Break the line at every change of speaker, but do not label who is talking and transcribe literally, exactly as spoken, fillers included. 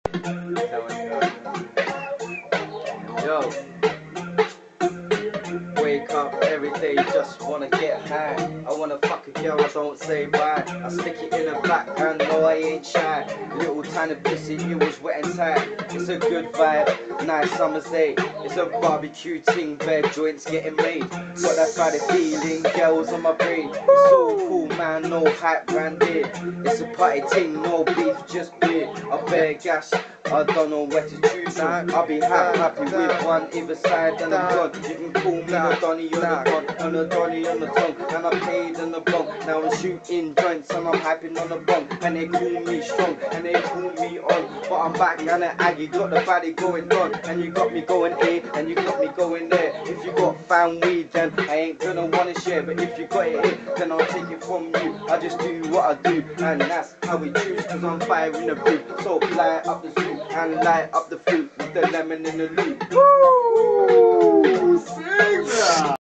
Yo, wake up every day, just wanna get high. I wanna fuck a girl, I don't say bye. I stick it in the back and no, I ain't shy. Little tiny pussy, it was wet and tight. It's a good vibe, nice summer's day. It's a barbecue ting, bare joints getting made. Got that Friday feeling, girls on my brain. It's all cool, man, no hype brand here. It's a party ting, no beef, just beer. I bear gas, I don't know where to choose from. I'll be happy, happy with one either side and I'm gone. You can call me the Donny on the gun, and the Donny on the tongue, and I paid on the bunk. Now I'm shooting joints and I'm hyping on the bunk, and they call me strong and they call me on. But I'm back and the Aggie got the body going on, and you got me going here and you got me going there. If you got found weed, then I ain't gonna wanna share, but if you got it here, then I'll take it from you. I just do what I do, and that's how we choose, cause I'm firing the booth. So light up the zoo and light up the fruit with the lemon in the loop. Woo!